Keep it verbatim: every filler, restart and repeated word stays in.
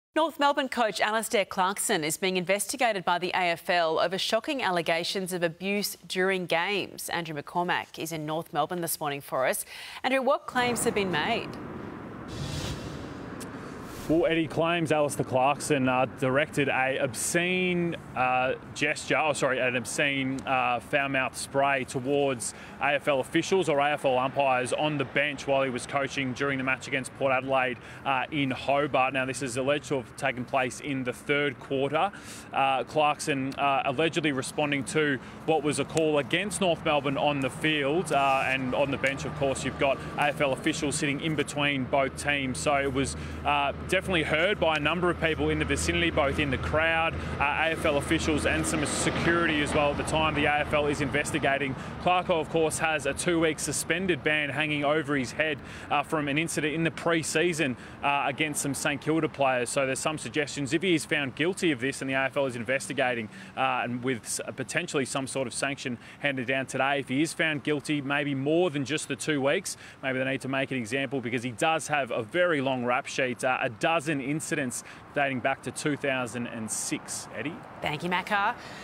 North Melbourne coach Alastair Clarkson is being investigated by the A F L over shocking allegations of abuse during games. Andrew McCormack is in North Melbourne this morning for us. Andrew, what claims have been made? Well, Eddie claims Alastair Clarkson uh, directed a obscene uh, gesture, oh sorry, an obscene uh, foul-mouthed spray towards A F L officials or A F L umpires on the bench while he was coaching during the match against Port Adelaide uh, in Hobart. Now, this is alleged to have taken place in the third quarter. Uh, Clarkson uh, allegedly responding to what was a call against North Melbourne on the field, uh, and on the bench, of course, you've got A F L officials sitting in between both teams. So it was uh, definitely Definitely heard by a number of people in the vicinity, both in the crowd, uh, A F L officials and some security as well at the time. The A F L is investigating. Clarko, of course, has a two-week suspended ban hanging over his head uh, from an incident in the pre-season uh, against some St Kilda players. So there's some suggestions, if he is found guilty of this and the A F L is investigating uh, and with potentially some sort of sanction handed down today, if he is found guilty, maybe more than just the two weeks, maybe they need to make an example, because he does have a very long rap sheet, uh, a dozen incidents dating back to two thousand six. Eddie? Thank you, Macca.